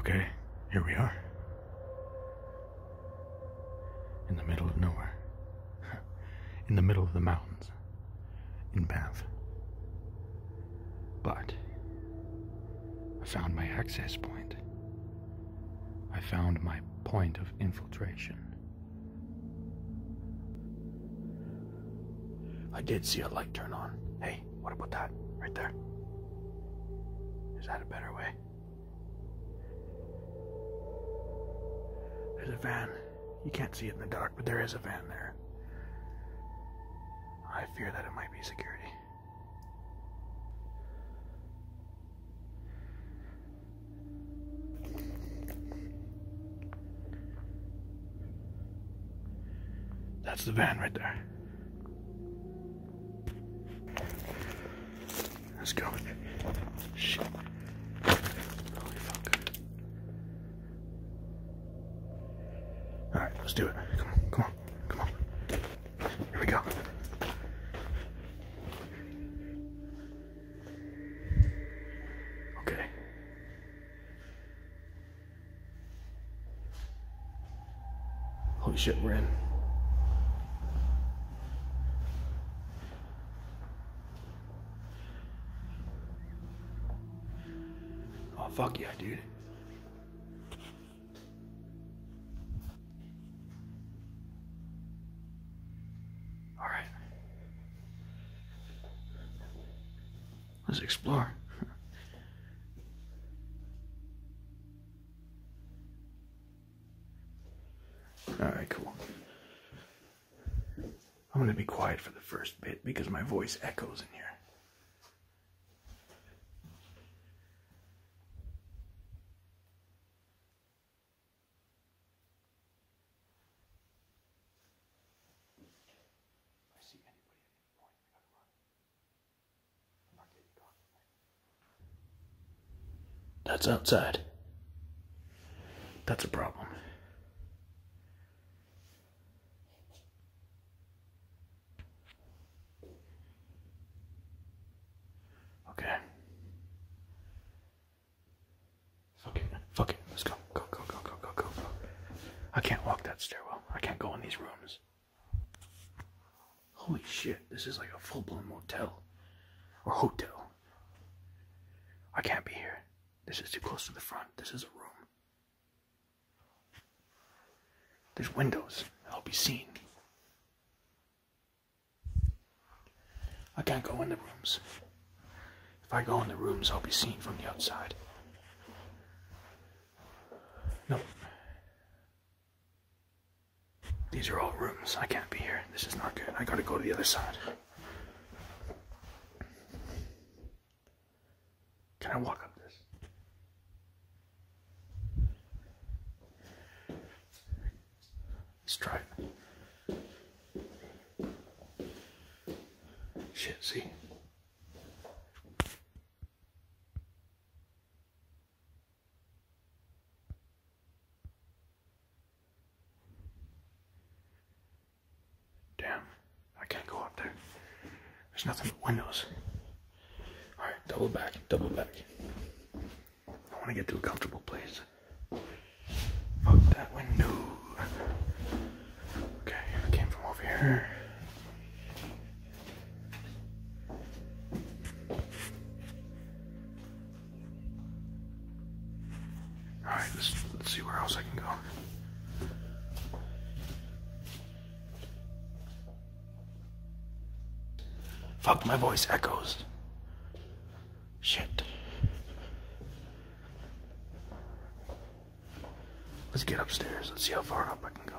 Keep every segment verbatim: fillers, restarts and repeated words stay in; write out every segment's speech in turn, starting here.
Okay, here we are. In the middle of nowhere. In the middle of the mountains. In Banff. But I found my access point. I found my point of infiltration. I did see a light turn on. Hey, what about that? Right there. Is that a better way? There's a van. You can't see it in the dark, but there is a van there. I fear that it might be security. That's the van right there. Let's go. Shit. Holy fuck. Alright, let's do it. Come on, come on, come on. Here we go. Okay. Holy shit, we're in. Oh, fuck yeah, dude. Alright. Let's explore. Alright, cool. I'm gonna be quiet for the first bit because my voice echoes in here. That's outside. That's a problem. Okay. Fuck it. Fuck it. Let's go. Go, go, go, go, go, go, go. I can't walk that stairwell. I can't go in these rooms. Holy shit. This is like a full-blown motel. Or hotel. I can't be here. This is too close to the front. This is a room. There's windows. I'll be seen. I can't go in the rooms. If I go in the rooms, I'll be seen from the outside. Nope. These are all rooms. I can't be here. This is not good. I gotta go to the other side. Can I walk up this? Let's try it. Shit, see? Damn, I can't go up there. There's nothing but windows. Alright, double back, double back. I want to get to a comfortable place. Fuck that window. Okay, I came from over here. Alright, let's, let's see where else I can go. Fuck, my voice echoes. Shit. Let's get upstairs. Let's see how far up I can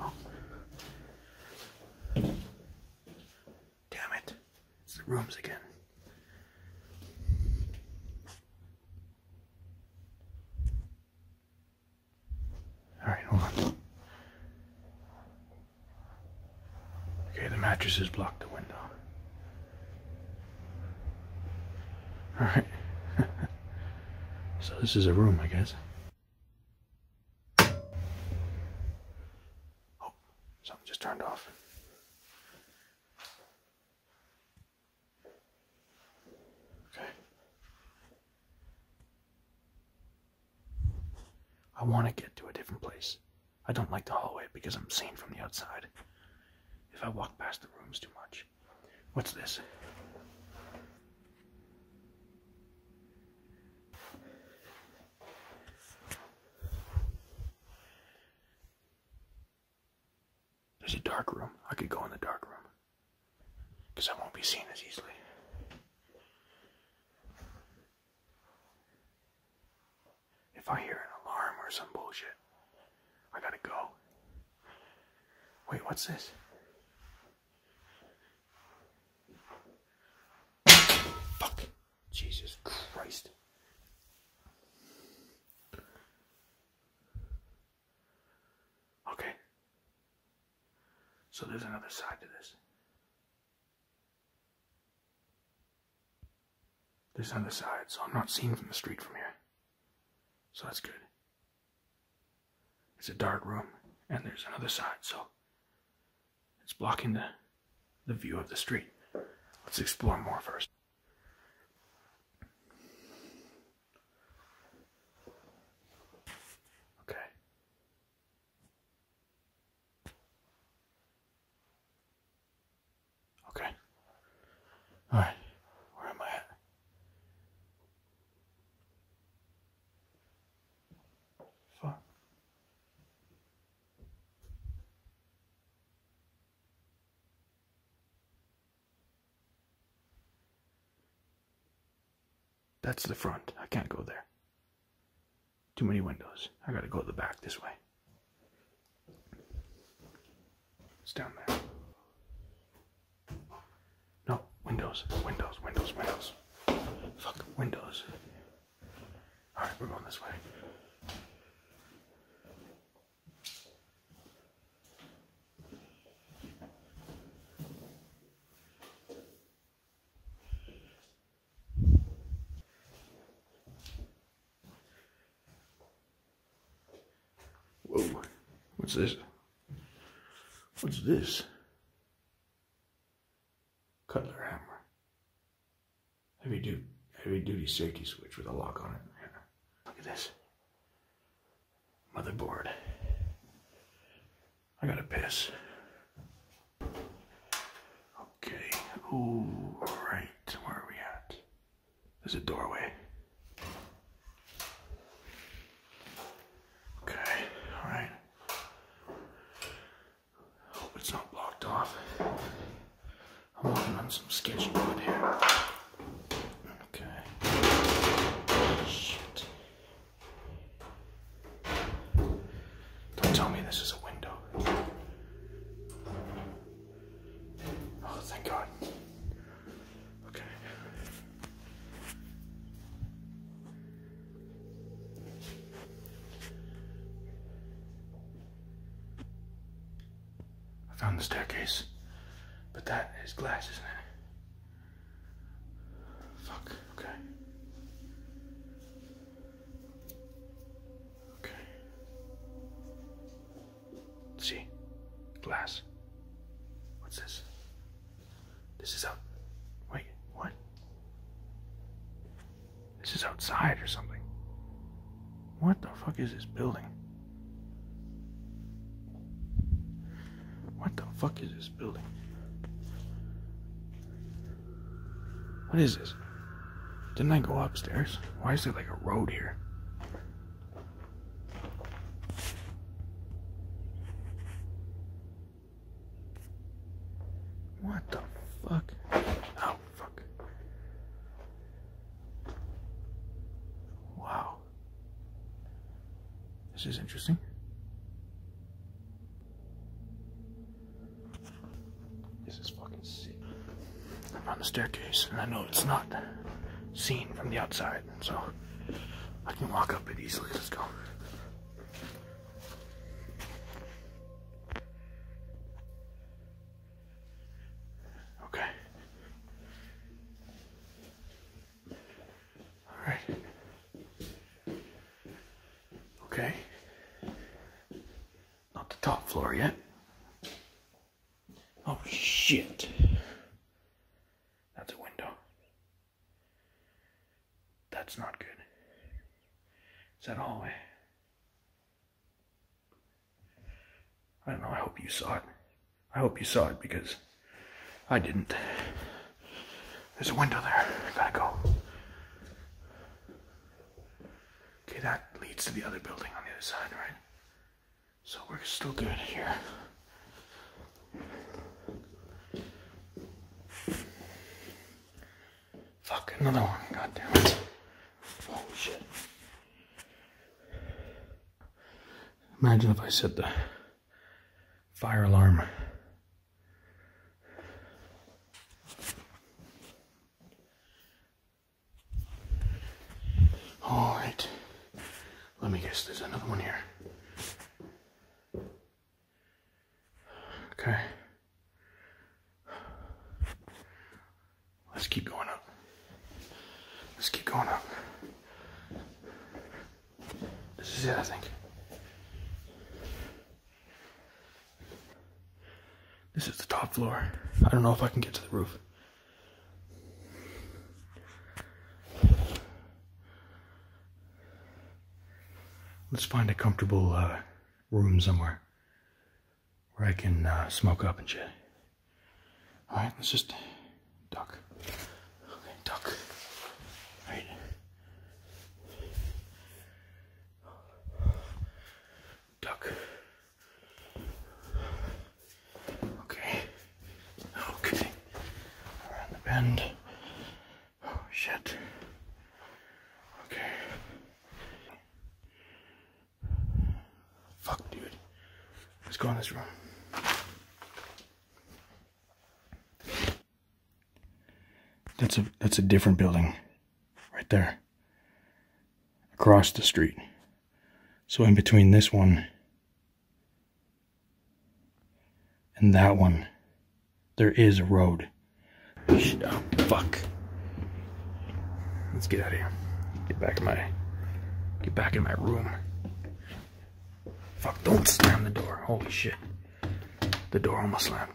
go. Damn it. It's the rooms again. Alright, hold on. Okay, the mattresses block the window. Alright. So this is a room, I guess. Oh, something just turned off. Okay. I want to get to a different place. I don't like the hallway because I'm seen from the outside. If I walk past the rooms too much. What's this? There's a dark room. I could go in the dark room. Because I won't be seen as easily. If I hear an alarm or some bullshit, I gotta go. Wait, what's this? Fuck. Jesus Christ. Okay. So there's another side to this. There's another side, so I'm not seen from the street from here. So that's good. It's a dark room, and there's another side, so it's blocking the, the view of the street. Let's explore more first. Okay. Okay. Alright. Where am I at? Fuck. That's the front. I can't go there. Too many windows. I gotta go to the back this way. It's down there. No, windows, windows, windows, windows. Fuck, windows. Alright, we're going this way. Whoa, what's this? What's this? Cutler hammer. Heavy duty, heavy duty safety switch with a lock on it. Yeah. Look at this. Motherboard. I gotta piss. Okay. Ooh, right. Where are we at? There's a doorway. Okay, alright. Hope it's not blocked off. I'm walking on some sketchy wood here. Okay. Shit. Don't tell me this is a window. Oh, thank God. Okay. I found the staircase. But that is glass, isn't it? Fuck, okay. Okay. Let's see. Glass. What's this? This is out. Wait, what? This is outside or something. What the fuck is this building? What the fuck is this building? What is this? Didn't I go upstairs? Why is there like a road here? What the fuck? Oh, fuck. Wow. This is interesting. This is fucking sick. I'm on the staircase, and I know it's not seen from the outside, so I can walk up it easily. Let's go. Okay. All right. Okay. Not the top floor yet. Oh, shit. That's a window. That's not good. Is that a hallway? I don't know, I hope you saw it. I hope you saw it because I didn't. There's a window there. I gotta go. Okay, that leads to the other building on the other side, right? So we're still good here. Fuck, another one. God damn it. Holy shit. Imagine if I set the fire alarm. All right. Let me guess, there's another one here. Okay. Let's keep going up. Let's keep going up. This is it, I think. This is the top floor. I don't know if I can get to the roof. Let's find a comfortable uh, room somewhere where I can uh, smoke up and shit. Alright, let's just duck. Okay, duck. Right. Duck. Okay. Okay. Around the bend. Oh, shit. Okay. Fuck, dude. Let's go in this room. That's a that's a different building right there. Across the street. So in between this one and that one, there is a road. Shit, oh, fuck. Let's get out of here. Get back in my get back in my room. Fuck, don't slam the door. Holy shit. The door almost slammed.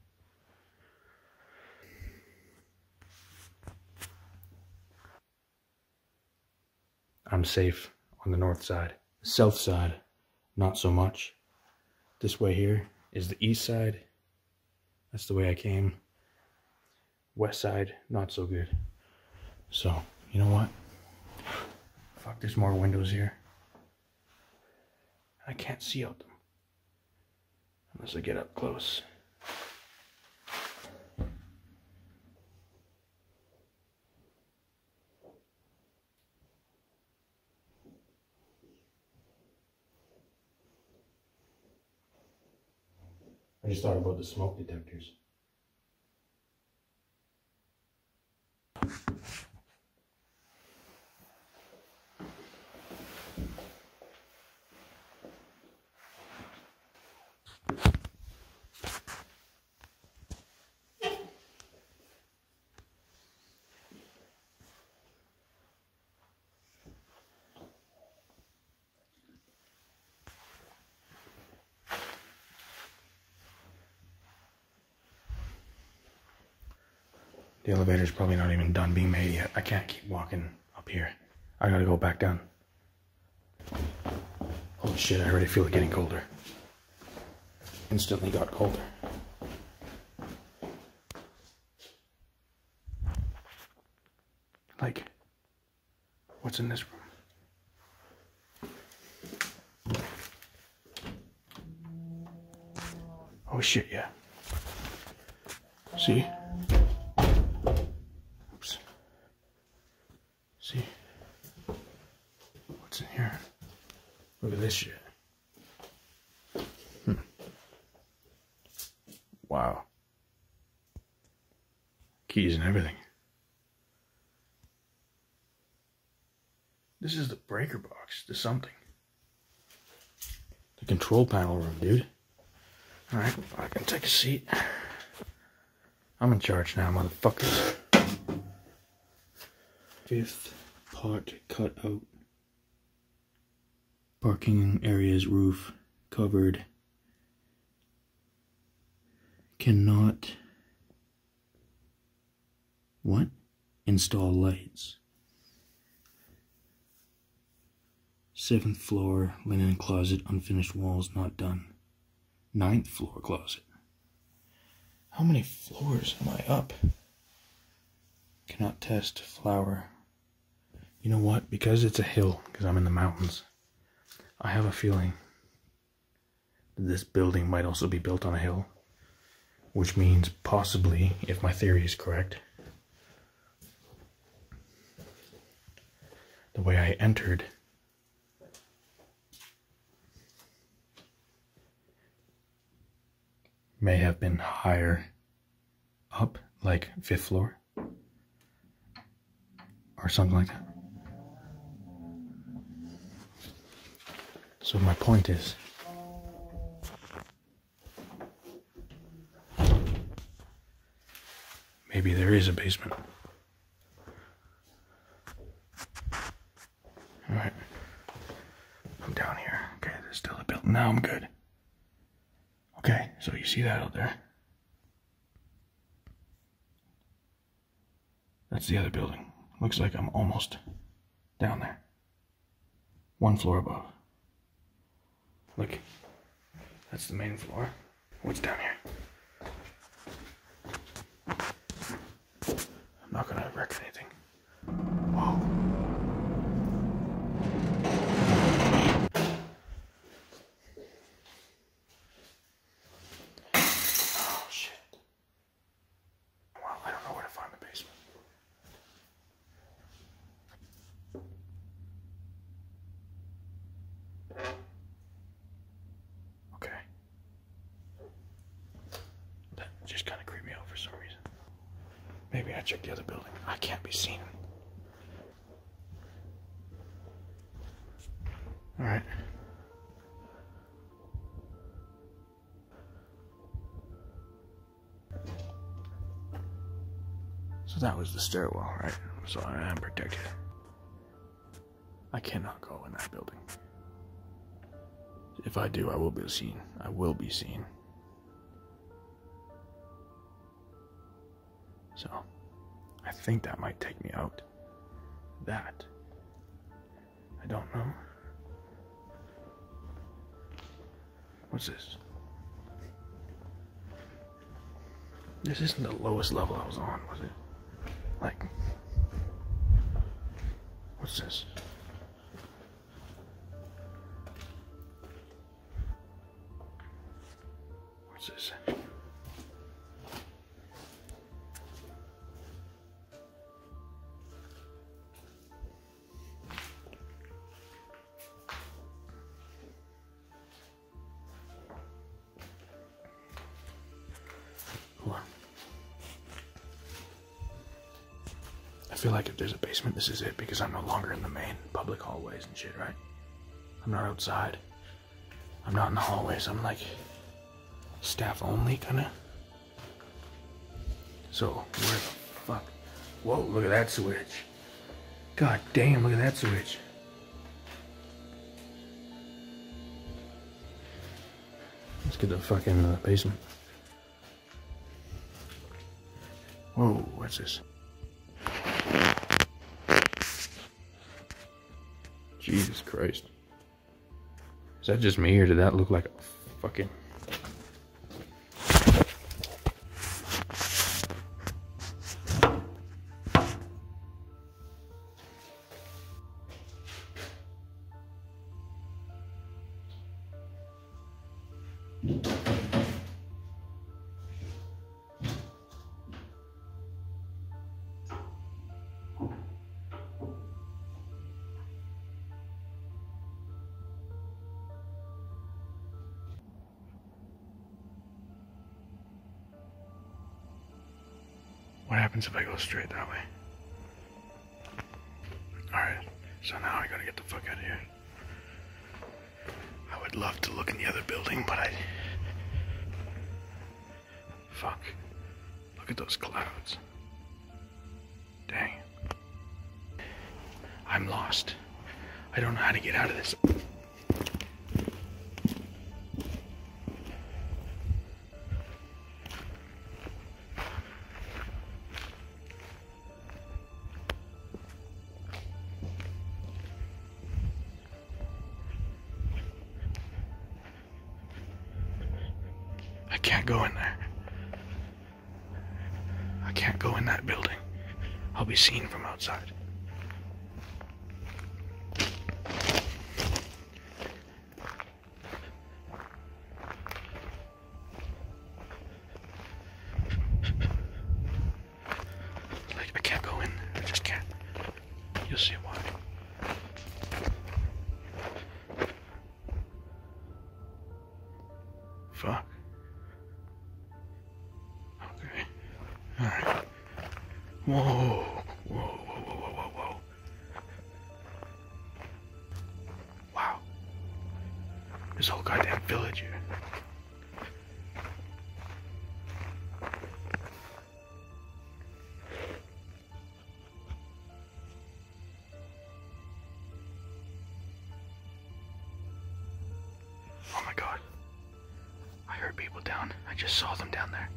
I'm safe on the north side. South side, not so much. This way here is the east side. That's the way I came. West side, not so good. So, you know what? Fuck, there's more windows here. I can't see out them. Unless I get up close. I just thought about the smoke detectors. The elevator's probably not even done being made yet. I can't keep walking up here. I gotta go back down. Holy shit, I already feel it getting colder. Instantly got colder. Like, what's in this room? Oh shit, yeah. See? Oops. See? What's in here? Look at this shit. Hmm. Wow. Keys and everything. This is the breaker box to something. The control panel room, dude. Alright, I can take a seat. I'm in charge now, motherfuckers. Fifth part cut out. Parking areas roof covered. Cannot. What? Install lights. Seventh floor, linen closet, unfinished walls, not done. Ninth floor closet. How many floors am I up? Cannot test flower. You know what? Because it's a hill, because I'm in the mountains, I have a feeling that this building might also be built on a hill. Which means possibly, if my theory is correct, the way I entered may have been higher up, like fifth floor or something like that. So my point is, maybe there is a basement. Alright. I'm down here. Okay, there's still a building. Now I'm good. Okay, so you see that out there? That's the other building. Looks like I'm almost down there. One floor above. Look. That's the main floor. What's down here? I'm not gonna wreck anything. Whoa. Oh shit. Well, I don't know where to find the basement. Okay. That just kind of creeped me out for some reason. Maybe I checked the other building. I can't be seen. Alright. So that was the stairwell, right? So I am protected. I cannot go in that building. If I do, I will be seen. I will be seen. So, I think that might take me out. That. I don't know. What's this? This isn't the lowest level I was on, was it? Like, what's this? What's this? Hold on. I feel like if there's a basement, this is it, because I'm no longer in the main public hallways and shit, right? I'm not outside. I'm not in the hallways. I'm like staff only, kind of. So, where the fuck? Whoa, look at that switch. God damn, look at that switch. Let's get the fuck into the basement. Whoa, what's this? Jesus Christ. Is that just me, or did that look like a fucking... What happens if I go straight that way? Alright, so now I gotta get the fuck out of here. I would love to look in the other building, but I... Fuck. Look at those clouds. Dang. I'm lost. I don't know how to get out of this. I can't go in there. I can't go in that building. I'll be seen from outside. Like, I can't go in there. I just can't. You'll see why. Fuck. Okay. Alright. Whoa. Whoa, whoa, whoa, whoa, whoa, whoa. Wow. This whole goddamn village here. Oh my god. I heard people down. I just saw them down there.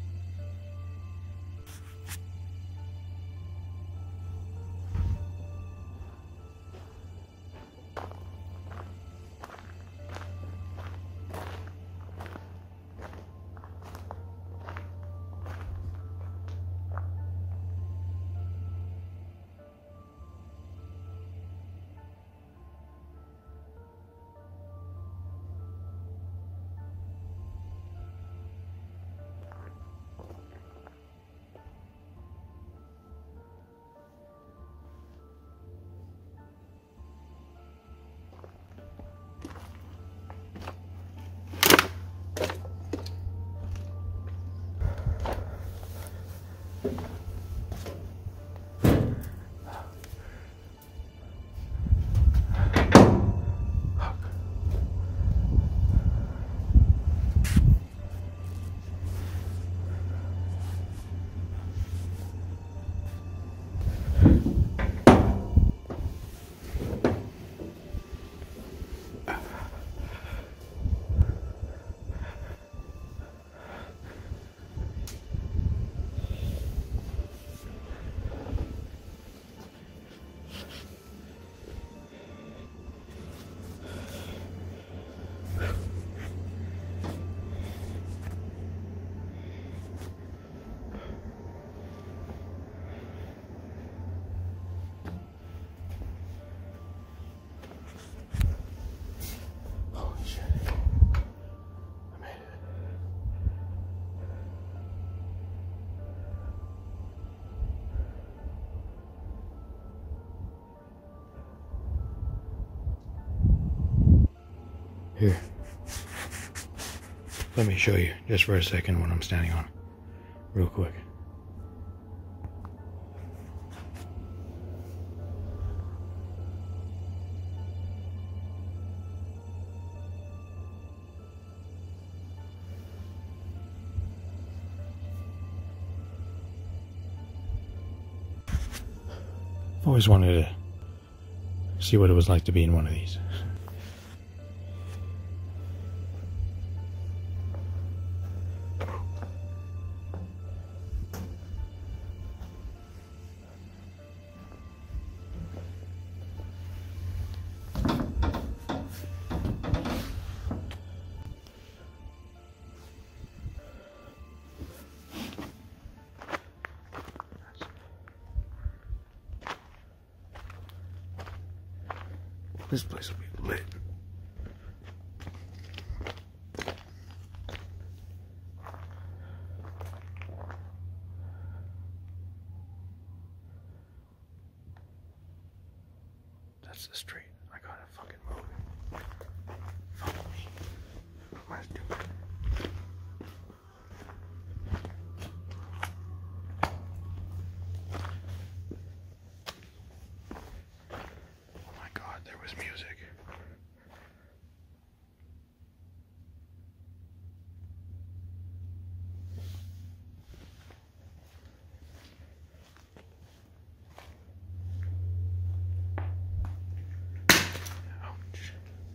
Here. Let me show you just for a second what I'm standing on. Real quick. I've always wanted to see what it was like to be in one of these. This place will be lit. That's the street. I gotta fucking move. Follow me. What am I doing? There was music. Ouch.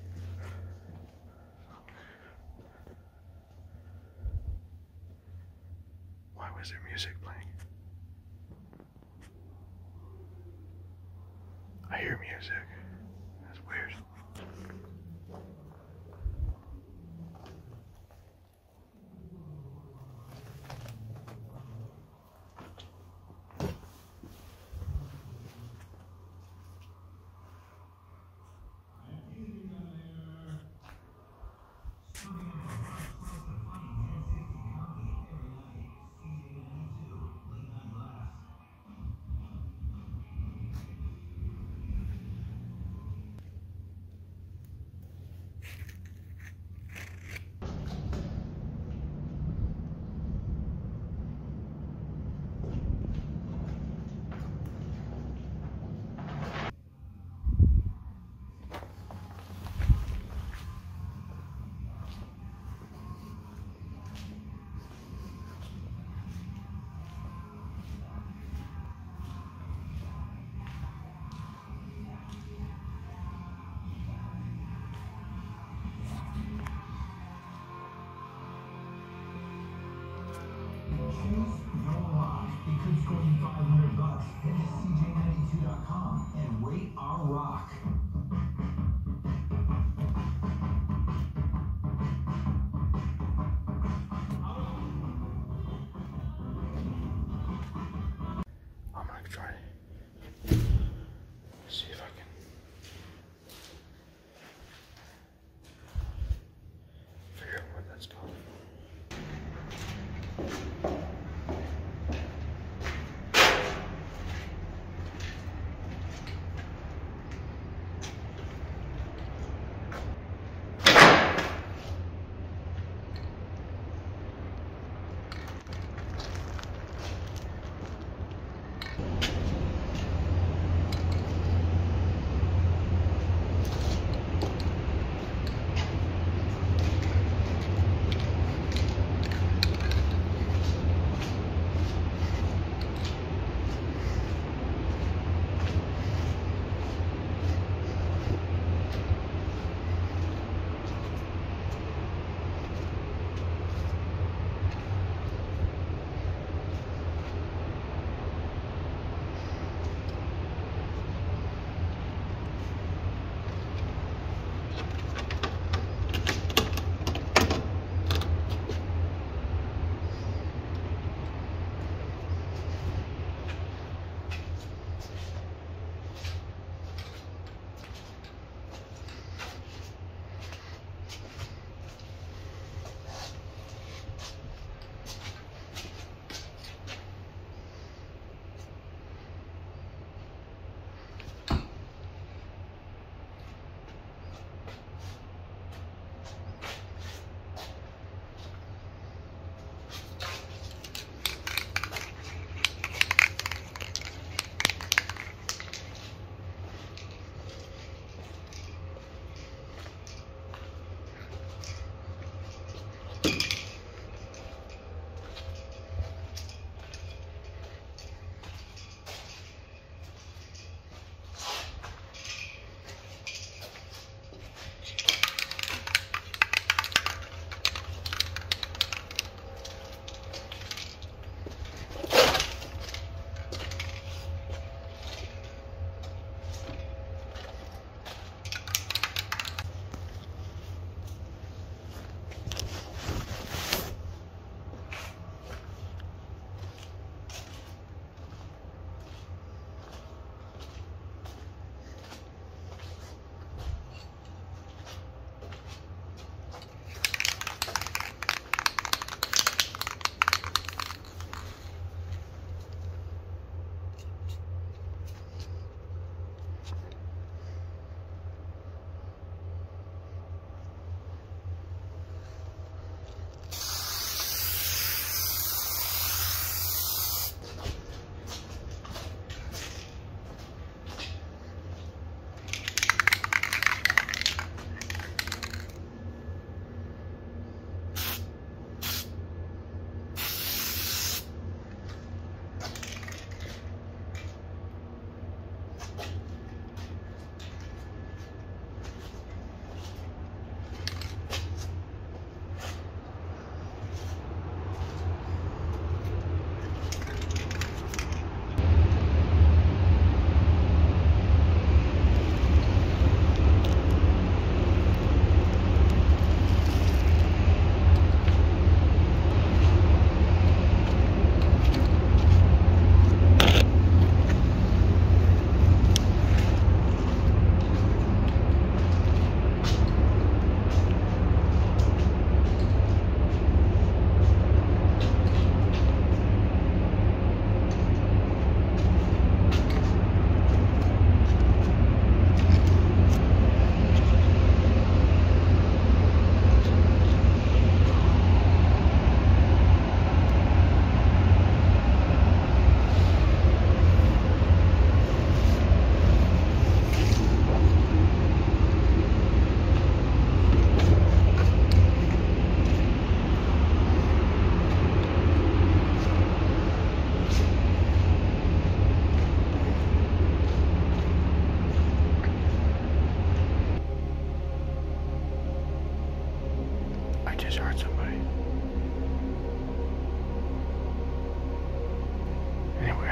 Why was there music playing? I hear music. That's weird. It could score you five hundred bucks. Head to C J ninety-two dot com and rate our rock. I'm gonna try to see if I can figure out where that's going.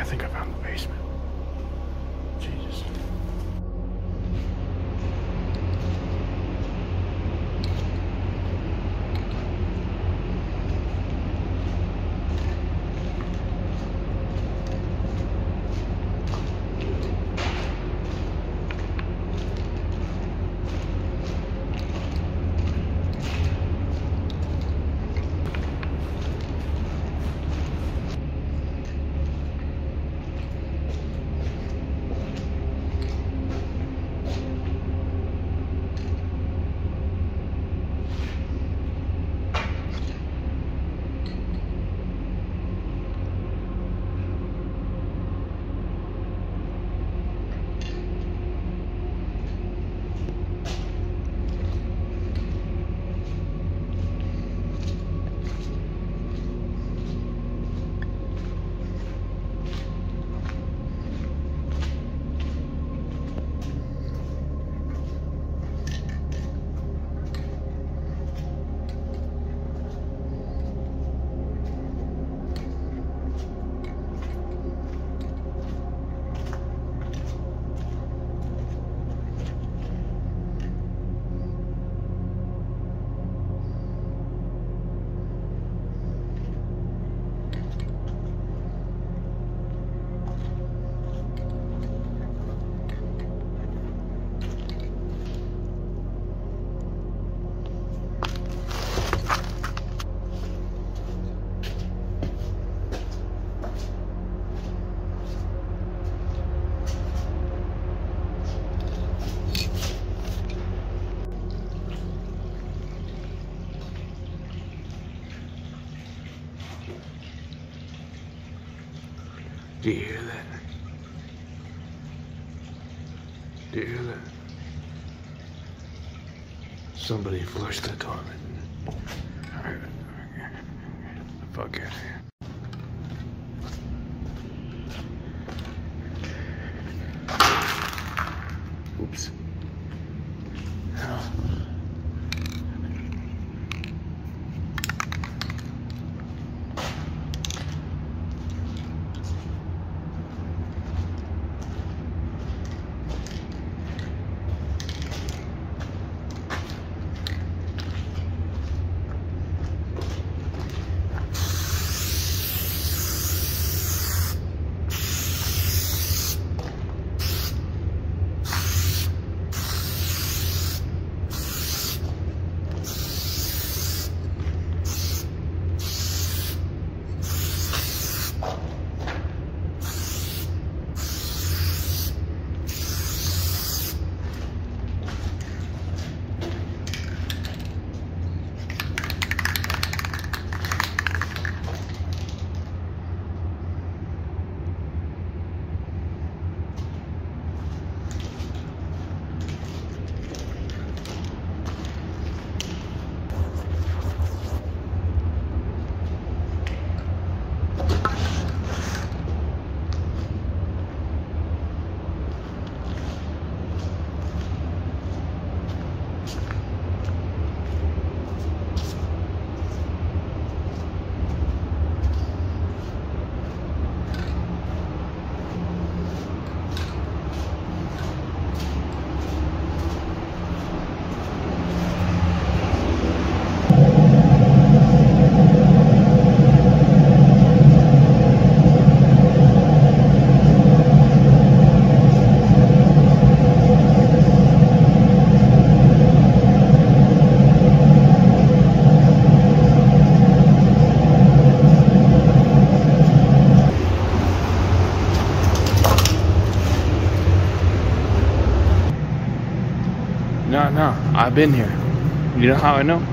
think I found the basement. Jesus. Do you hear that? Do you hear that? Somebody flushed the toilet. Alright. Fuck out of here. Oops. Oh. No, no, I've been here. You know how I know?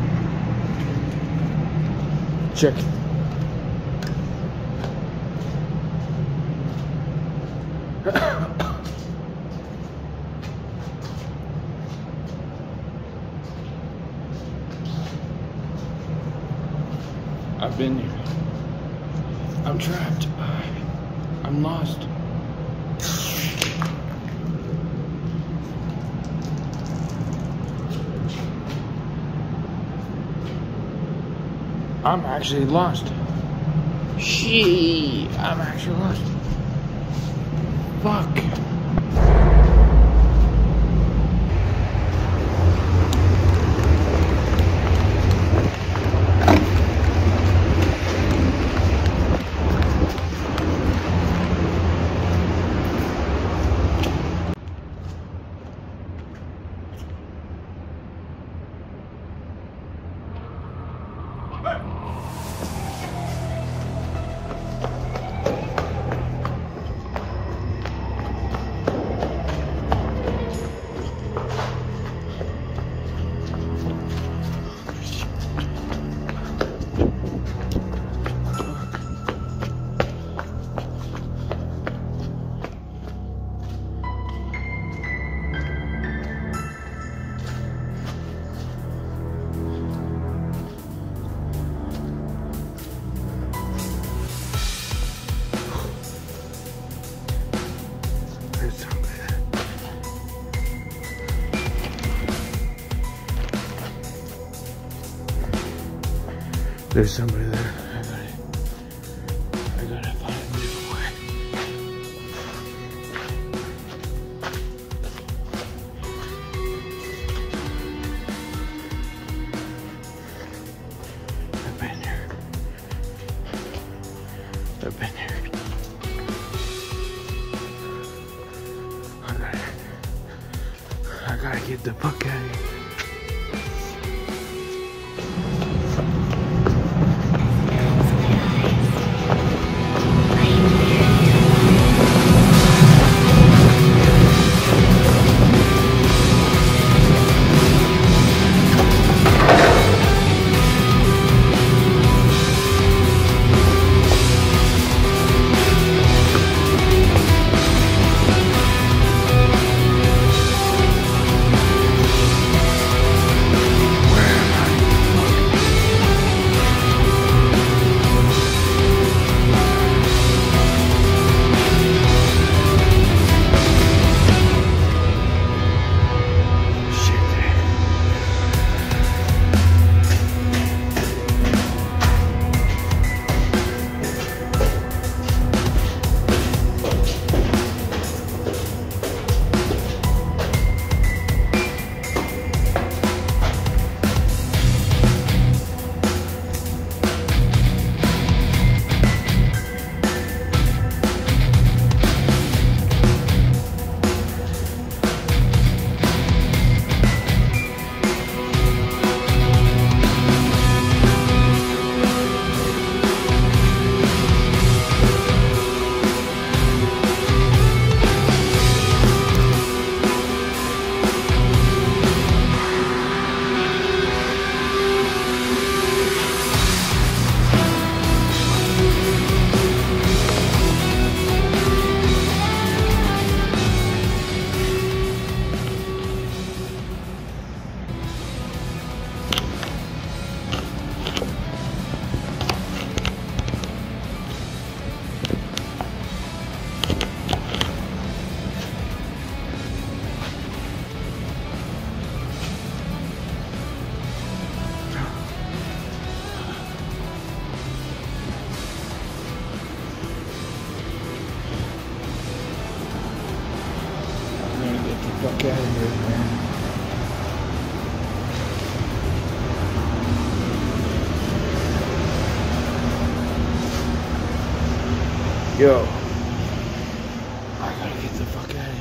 Check. I've been here. I'm trapped. I'm lost. I'm actually lost. She, I'm actually lost. fuck? There's somebody there. I gotta, I gotta find a different way. I've been here. I've been here. I gotta, I gotta get the fuck out of here. Fuck out of here, man. Yo, I gotta get the fuck out of here.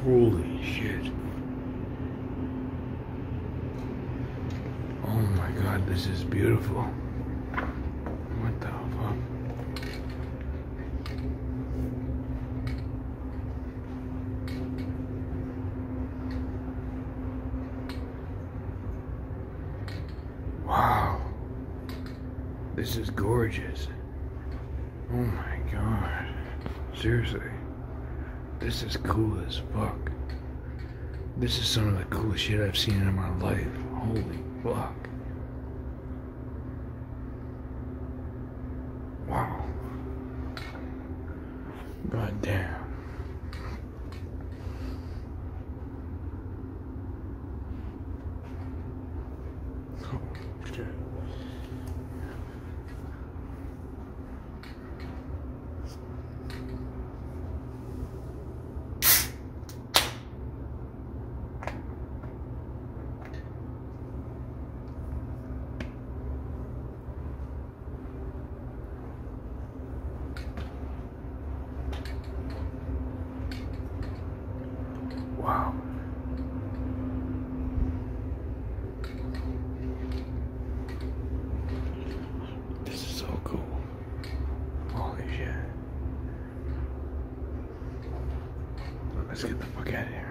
Holy shit. Oh my god, this is beautiful. What the fuck? Wow. This is gorgeous. Oh my god. Seriously. This is cool as fuck. This is some of the coolest shit I've seen in my life. Holy fuck. Wow. God damn. Oh shit. Wow. This is so cool. Holy shit. Let's get the fuck out of here.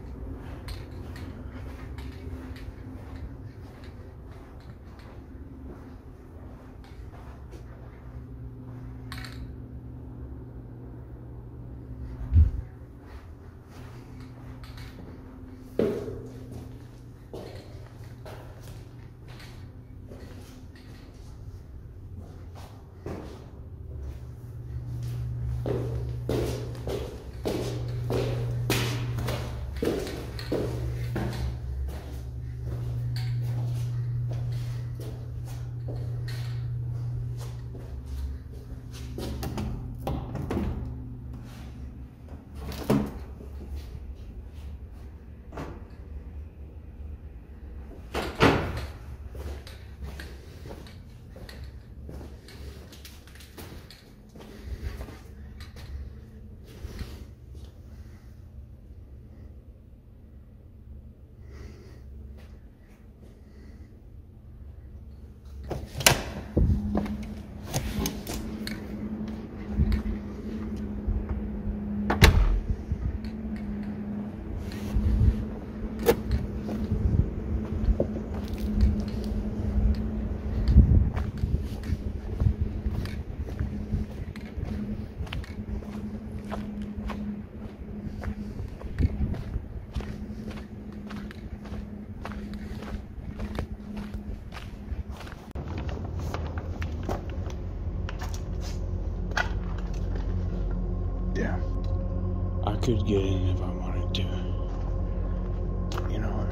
Yeah. I could get in if I wanted to. You know,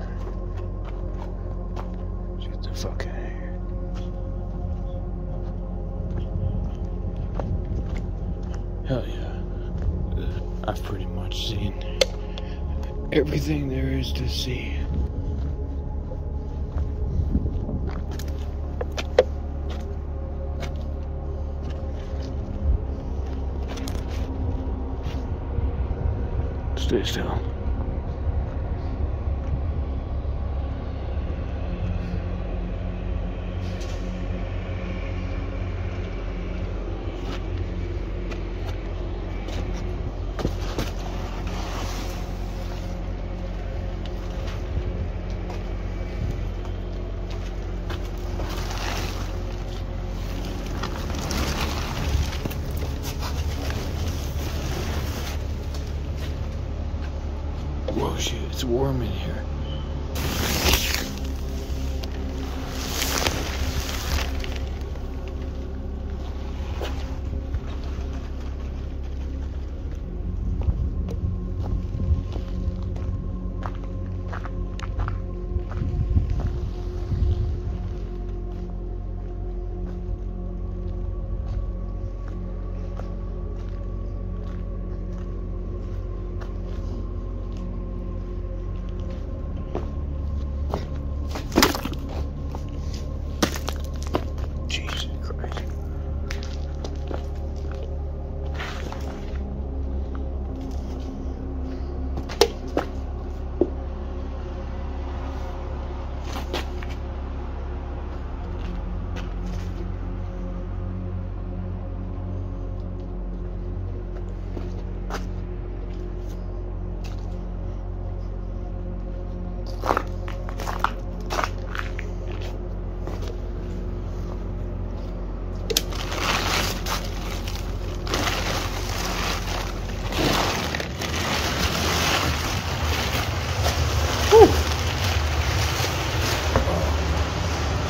let's get the fuck out of here. Hell yeah. I've pretty much seen everything there is to see. Stay still. Whoa, shit, it's warm in here.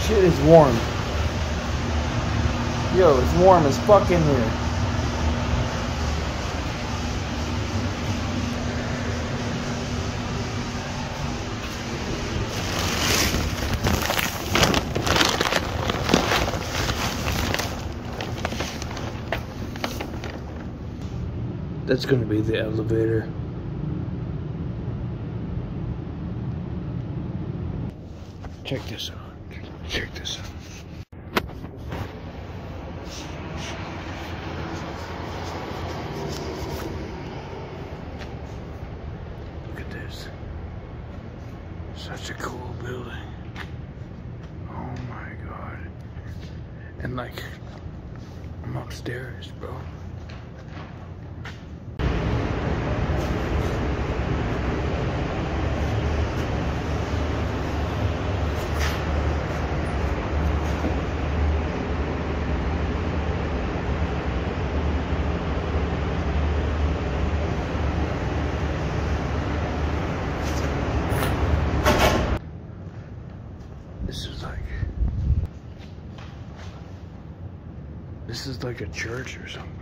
shit is warm. Yo, it's warm as fuck in here. That's gonna be the elevator. Check this out. Check this out. Look at this. Such a cool building. Oh my god. And like, I'm upstairs, bro. This is like, this is like a church or something.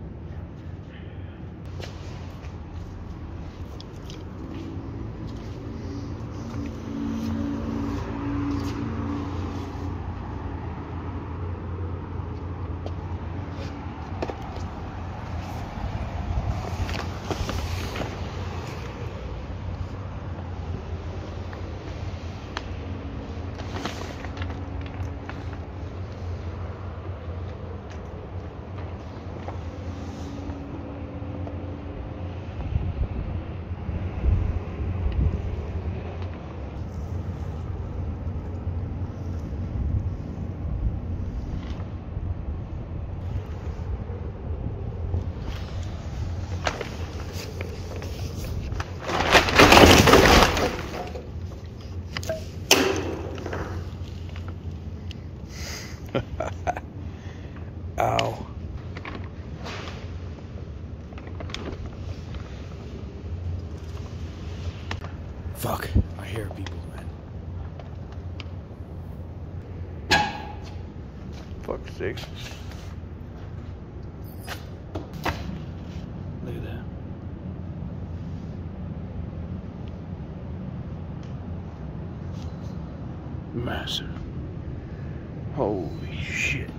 Ow. Fuck, I hear people, man. Fuck's sake. Look at that. Massive. Holy shit.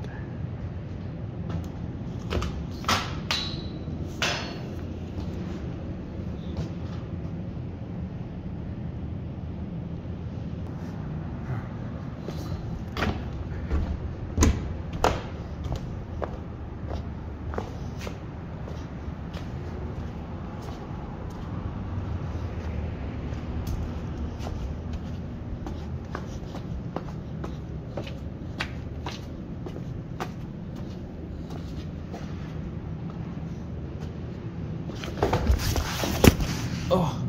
Oh.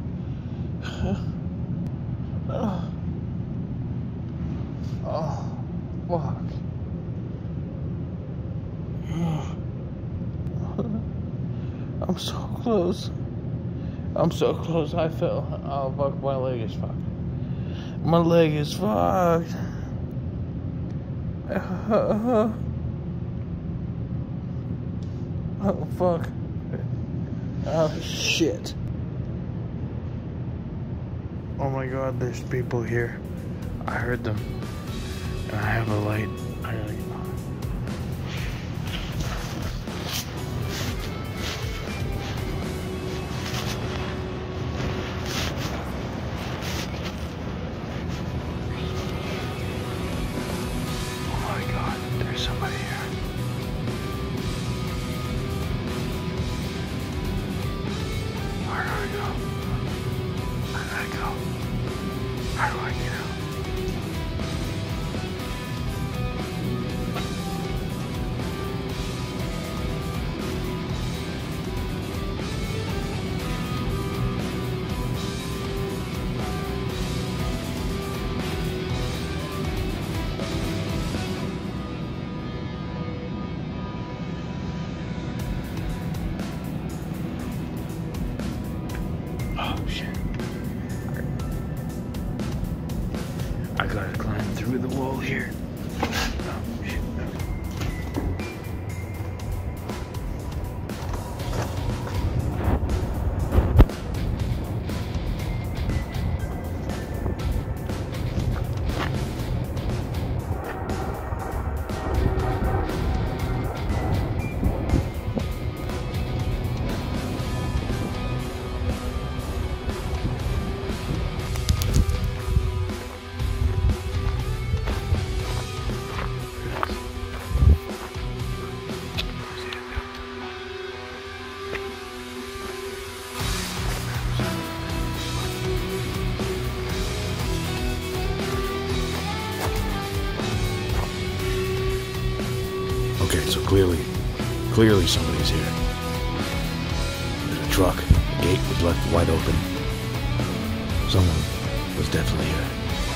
Oh. Oh. Fuck. I'm so close. I'm so close. I fell. Oh fuck, my leg is fucked. My leg is fucked. Oh fuck. Oh shit. Oh my god, there's people here. I heard them. And I have a light. I gotta get on. Oh my god, there's somebody here. Where do I go? Where do I go? How do I get out? I gotta climb through the wall here. Oh, shit. Okay, so clearly, clearly somebody's here. There's a truck, the gate was left wide open. Someone was definitely here.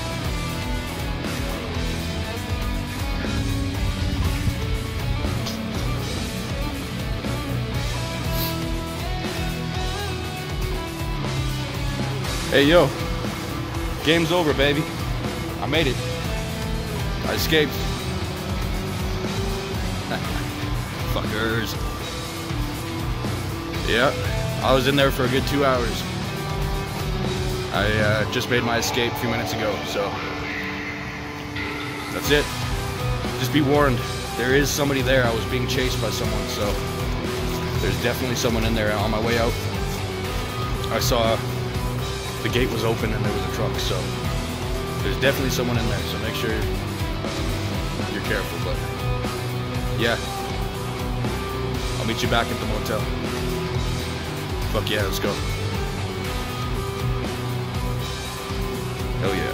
Hey, yo. Game's over, baby. I made it. I escaped. Fuckers. Yeah, I was in there for a good two hours. I uh, just made my escape a few minutes ago, so that's it. Just be warned, there is somebody there. I was being chased by someone, so there's definitely someone in there on my way out. I saw the gate was open and there was a truck, so there's definitely someone in there, so make sure you're careful, but yeah. I'll meet you back at the motel. Fuck yeah, let's go. Hell yeah.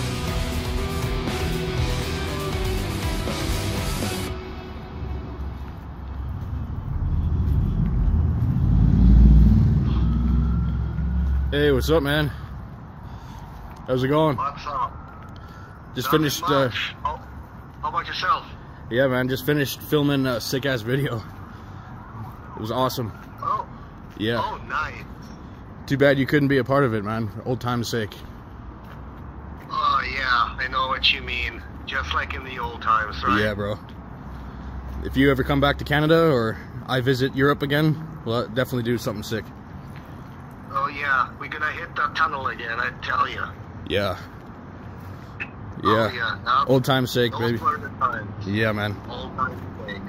Hey, what's up, man? How's it going? What's up? Just Nothing finished, uh, much. Oh, how about yourself? yeah, man, just finished filming a sick-ass video. It was awesome. Oh. Yeah. Oh, nice. Too bad you couldn't be a part of it, man. Old time's sake. Oh, yeah, I know what you mean. Just like in the old times, right? Yeah, bro. If you ever come back to Canada or I visit Europe again, well, definitely do something sick. Oh, yeah, we're gonna hit that tunnel again, I tell you. Yeah. Oh, Yeah. yeah. Now, Old time's sake, those baby. were the times. Yeah, man. Old time's sake.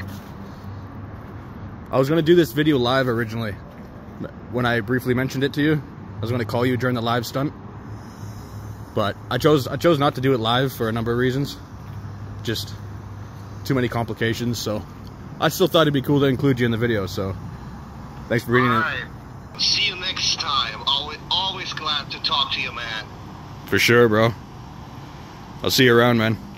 I was gonna do this video live originally. When I briefly mentioned it to you, I was gonna call you during the live stunt. But I chose I chose not to do it live for a number of reasons. Just too many complications, so I still thought it'd be cool to include you in the video, so thanks for reading All it. right. See you next time. Always, always glad to talk to you, man. For sure, bro. I'll see you around, man.